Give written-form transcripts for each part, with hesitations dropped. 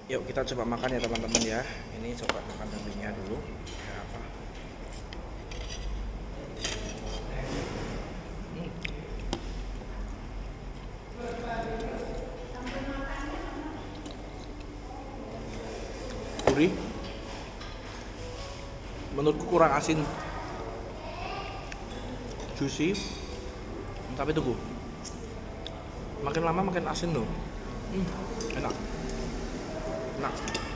Yuk kita coba makan ya teman-teman ya. Ini coba makan temenya dulu. Ya, apa? Gurih. Menurutku kurang asin. Juicy. Tapi tunggu. Makin lama makin asin loh. Enak. Enak.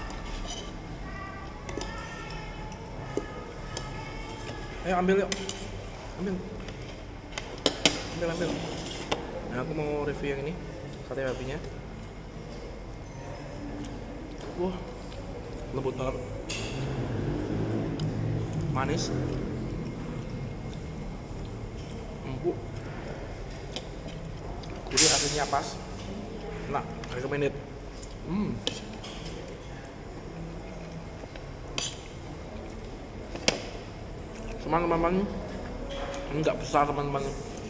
Ayo ambil yuk. Ambil. Ambil. Nah, aku mau review yang ini. Sate babinya. Wah. Lembut banget. Manis. Empuk. Gurih, asinnya pas. Enak, recommended. Cuman teman-teman ini nggak besar teman-teman,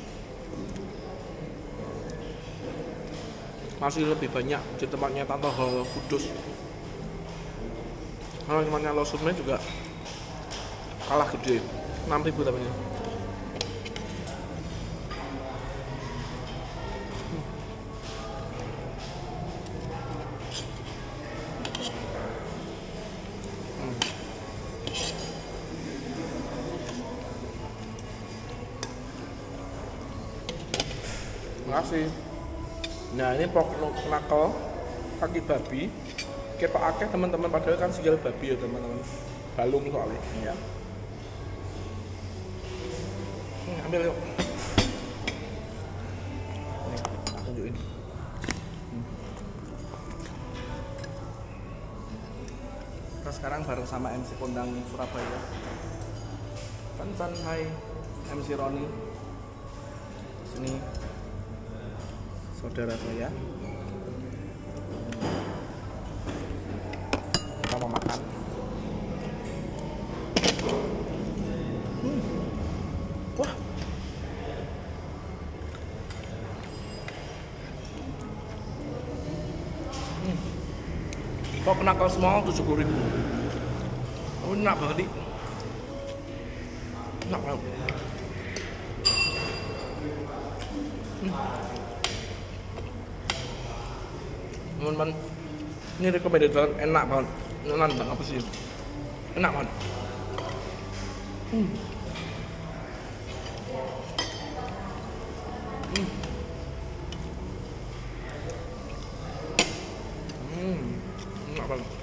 masih lebih banyak di tempatnya Tante Ho Kudus. Kalau tempatnya Losumnya juga kalah gede, 6.000 namanya. Makasih. Nah ini pork knuckle kaki babi. Ketok akeh teman-teman, padahal kan sikil babi ya teman-teman. Balung soalnya. Ya. Ambil yuk. Nih, aku tunjukin. Kita sekarang bareng sama MC Kondang Surabaya. San hai MC Roni. Sini saudara saya. Kita mau makan. Wah. Kok knuckle small 70.000. Oh, enak banget nih. Enak banget. Teman-teman, ini recommended banget, enak banget. Enak banget apa sih? Enak banget. Enak banget.